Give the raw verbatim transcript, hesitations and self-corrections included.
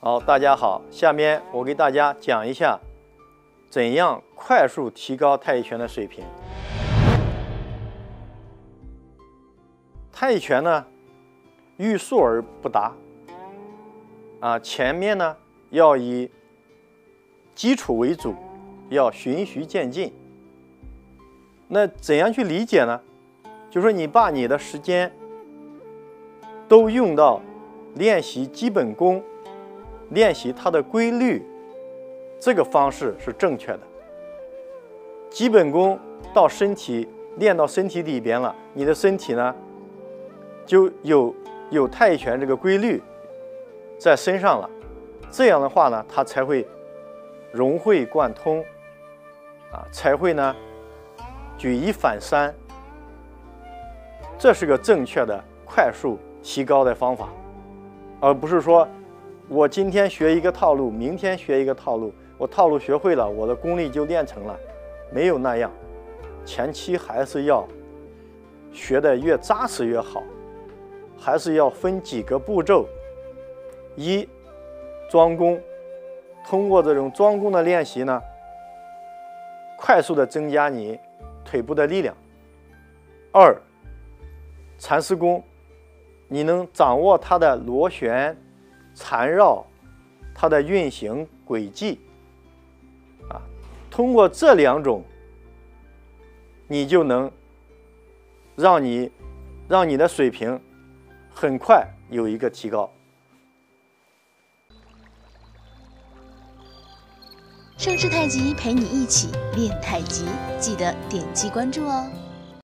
好，大家好，下面我给大家讲一下怎样快速提高太极拳的水平。太极拳呢，欲速而不达，啊，前面呢要以基础为主，要循序渐进。那怎样去理解呢？就是说你把你的时间都用到练习基本功，练习它的规律，这个方式是正确的。基本功到身体练到身体里边了，你的身体呢就有有太极拳这个规律在身上了，这样的话呢，它才会融会贯通，啊，才会呢举一反三。这是个正确的快速提高的方法，而不是说我今天学一个套路，明天学一个套路，我套路学会了，我的功力就练成了，没有那样。前期还是要学得越扎实越好，还是要分几个步骤。一，桩功，通过这种桩功的练习呢，快速的增加你腿部的力量。二，缠丝功，你能掌握它的螺旋、缠绕、它的运行轨迹，啊，通过这两种，你就能让你让你的水平很快有一个提高。 盛世太极陪你一起练太极，记得点击关注哦。